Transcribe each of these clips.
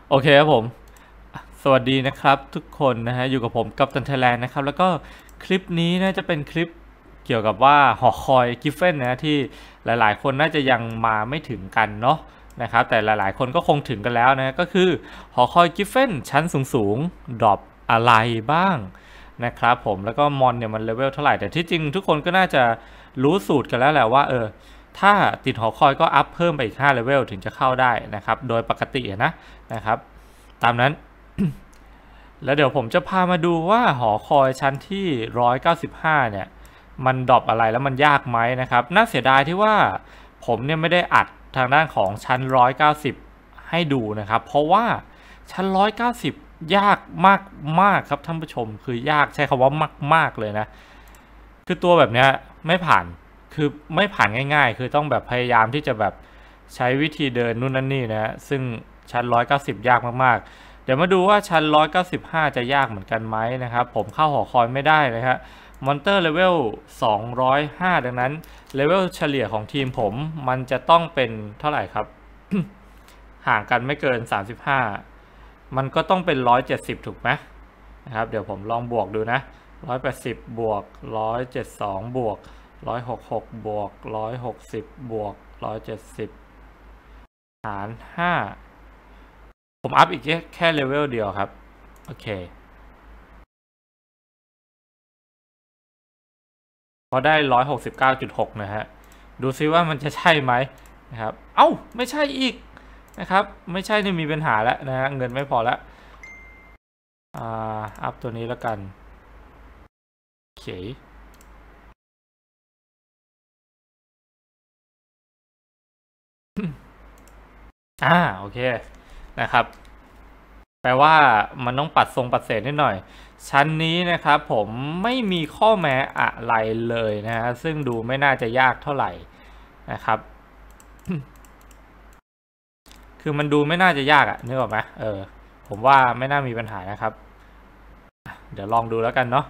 โอเคครับผมสวัสดีนะครับทุกคนนะฮะอยู่กับผมกัปตันไทยแลนด์นะครับแล้วก็คลิปนี้นะจะเป็นคลิปเกี่ยวกับว่าหอคอยกิฟเฟนนะที่หลายๆคนน่าจะยังมาไม่ถึงกันเนาะนะครับแต่หลายๆคนก็คงถึงกันแล้วนะก็คือหอคอยกิฟเฟนชั้นสูงๆดรอปอะไรบ้างนะครับผมแล้วก็มอนเนี่ยมันเลเวลเท่าไหร่แต่ที่จริงทุกคนก็น่าจะรู้สูตรกันแล้วแหละว่าถ้าติดหอคอยก็อัพเพิ่มไปอีก5เลเวลถึงจะเข้าได้นะครับโดยปกตินะครับตามนั้น แล้วเดี๋ยวผมจะพามาดูว่าหอคอยชั้นที่195เนี่ยมันดรอปอะไรแล้วมันยากไหมนะครับน่าเสียดายที่ว่าผมเนี่ยไม่ได้อัดทางด้านของชั้น190ให้ดูนะครับเพราะว่าชั้น190ยากมากมากครับท่านผู้ชมคือยากใช้คำว่ามากๆเลยนะคือตัวแบบเนี้ยไม่ผ่านคือไม่ผ่านง่ายๆคือต้องแบบพยายามที่จะแบบใช้วิธีเดินนู่นนั่นนี่นะซึ่งชั้น190ยากมากๆ เดี๋ยวมาดูว่าชั้น195จะยากเหมือนกันไหมนะครับผมเข้าหอคอยไม่ได้นะฮะมอนเตอร์เลเวล205ดังนั้นเลเวลเฉลี่ยของทีมผมมันจะต้องเป็นเท่าไหร่ครับ ห่างกันไม่เกิน35มันก็ต้องเป็น170ถูกไหมนะครับเดี๋ยวผมลองบวกดูนะ180บวก172บวก166บวก160บวก170หาร5ผมอัพอีกแค่เลเวลเดียวครับโอเคพอได้169.6นะฮะดูซิว่ามันจะใช่ไหมนะครับเอ้าไม่ใช่อีกนะครับไม่ใช่นี่มีปัญหาแล้วนะฮะเงินไม่พอแล้วอัพตัวนี้แล้วกันโอเคโอเคนะครับแปลว่ามันต้องปัดทรงปัดเศษนิดหน่อยชั้นนี้นะครับผมไม่มีข้อแม้อะไรเลยนะฮะซึ่งดูไม่น่าจะยากเท่าไหร่นะครับคือมันดูไม่น่าจะยากนึกออกไหมผมว่าไม่น่ามีปัญหานะครับเดี๋ยวลองดูแล้วกันเนาะ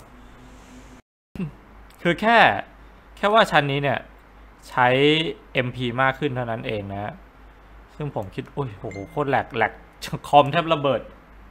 คือแค่ว่าชั้นนี้เนี่ยใช้ MP มากขึ้นเท่านั้นเองนะซึ่งผมคิดโอ้ยโหโคตรแหลกคอมแทบระเบิด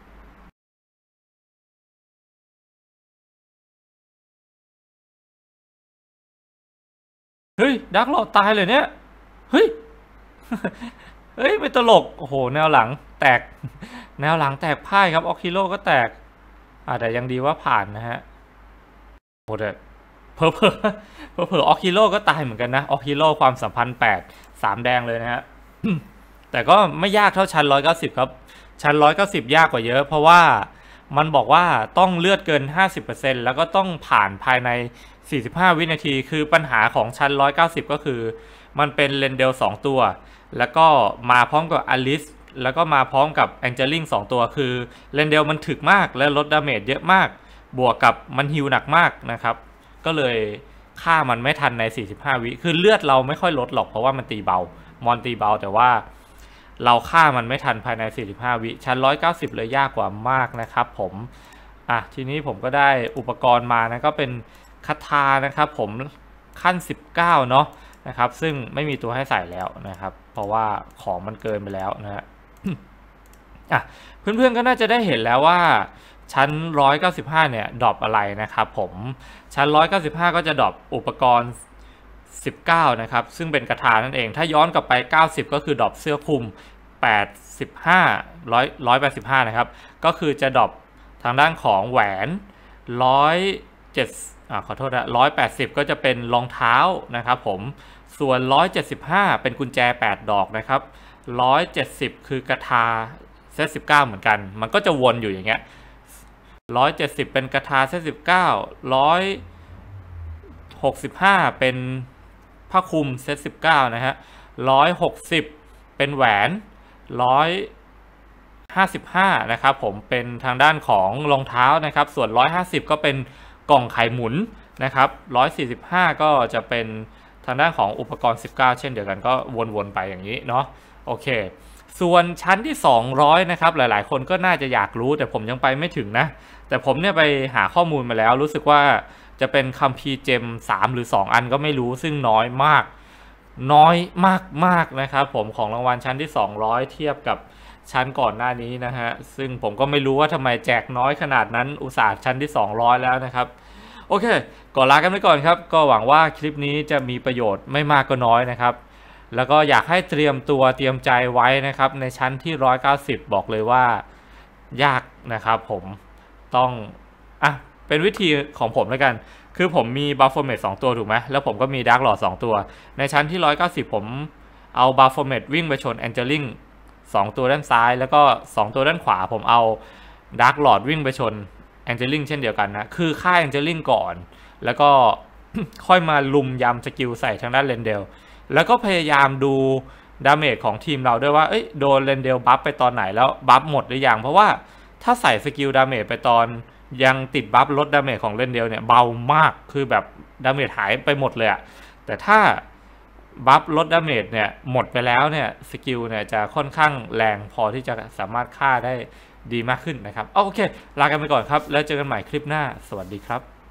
เฮ้ยดักหลอดตายเลยเนี่ยเฮ้ยเฮ้ยไม่ตลกโอ้โหแนวหลังแตกแนวหลังแตกพ่ายครับออคิโลก็แตกแต่ยังดีว่าผ่านนะฮะโอ้แต่เพอเพอเพอออคิโลก็ตายเหมือนกันนะออคิโลความสัมพันธ์3แดงเลยนะฮะแต่ก็ไม่ยากเท่าชั้น190ครับชั้น190ยากกว่าเยอะเพราะว่ามันบอกว่าต้องเลือดเกิน50%แล้วก็ต้องผ่านภายใน45วินาทีคือปัญหาของชั้น190ก็คือมันเป็นเรนเดล2ตัวแล้วก็มาพร้อมกับอลิสแล้วก็มาพร้อมกับแองเจลิง2ตัวคือเรนเดลมันถึกมากและลดดาเมจเยอะมากบวกกับมันฮิวหนักมากนะครับก็เลยฆ่ามันไม่ทันใน45วิคือเลือดเราไม่ค่อยลดหรอกเพราะว่ามันตีเบามอนตีเบาแต่ว่าเราฆ่ามันไม่ทันภายใน45วิชั้น190เลยยากกว่ามากนะครับผมทีนี้ผมก็ได้อุปกรณ์มานะก็เป็นคาถานะครับผมขั้น19เนาะนะครับซึ่งไม่มีตัวให้ใส่แล้วนะครับเพราะว่าของมันเกินไปแล้วนะฮะเพื่อนๆก็น่าจะได้เห็นแล้วว่าชั้น195เนี่ยดรอปอะไรนะครับผมชั้น195ก็จะดรอปอุปกรณ์19นะครับซึ่งเป็นกระทานั่นเองถ้าย้อนกลับไป90ก็คือดรอปเสื้อคลุม185นะครับก็คือจะดรอปทางด้านของแหวน107ขอโทษนะ180ก็จะเป็นรองเท้านะครับผมส่วน175เป็นกุญแจ8ดอกนะครับ170คือกระทาเซต19เหมือนกันมันก็จะวนอยู่อย่างเงี้ย170เป็นกระทาเซต19 165เป็นผ้าคลุมเซต19นะฮะ160เป็นแหวน155นะครับผมเป็นทางด้านของรองเท้านะครับส่วน150ก็เป็นกล่องไข่หมุนนะครับ145ก็จะเป็นทางด้านของอุปกรณ์19เช่นเดียวกันก็วนๆไปอย่างนี้เนาะโอเคส่วนชั้นที่200นะครับหลายๆคนก็น่าจะอยากรู้แต่ผมยังไปไม่ถึงนะแต่ผมเนี่ยไปหาข้อมูลมาแล้วรู้สึกว่าจะเป็นคัมภีร์เจม3หรือ2อันก็ไม่รู้ซึ่งน้อยมากน้อยมากๆนะครับผมของรางวัลชั้นที่200เทียบกับชั้นก่อนหน้านี้นะฮะซึ่งผมก็ไม่รู้ว่าทำไมแจกน้อยขนาดนั้นอุตส่าห์ชั้นที่200แล้วนะครับโอเคก่อนลากันไปก่อนครับก็หวังว่าคลิปนี้จะมีประโยชน์ไม่มากก็น้อยนะครับแล้วก็อยากให้เตรียมตัวเตรียมใจไว้นะครับในชั้นที่190บอกเลยว่ายากนะครับผมต้องเป็นวิธีของผมแล้วกันคือผมมีบัฟฟอร์เมต2ตัวถูกไหมแล้วผมก็มีดาร์กหลอด2ตัวในชั้นที่190ผมเอาบัฟฟอร์เมตวิ่งไปชนแองเจลิง2ตัวด้านซ้ายแล้วก็2ตัวด้านขวาผมเอาดาร์กหลอดวิ่งไปชนแองเจลิงเช่นเดียวกันนะคือฆ่าแองเจลิงก่อนแล้วก็ ค่อยมาลุมยำสกิลใส่ทางด้านเรนเดลแล้วก็พยายามดูดาเมจของทีมเราด้วยว่าโดนเรนเดลบัฟไปตอนไหนแล้วบัฟหมดหรือยังเพราะว่าถ้าใส่สกิลดาเมจไปตอนยังติดบัฟลดดาเมจของเรนเดลเนี่ยเบามากคือแบบดาเมจหายไปหมดเลยอะแต่ถ้าบัฟลดดาเมจเนี่ยหมดไปแล้วเนี่ยสกิลเนี่ยจะค่อนข้างแรงพอที่จะสามารถฆ่าได้ดีมากขึ้นนะครับโอเคลากันไปก่อนครับแล้วเจอกันใหม่คลิปหน้าสวัสดีครับ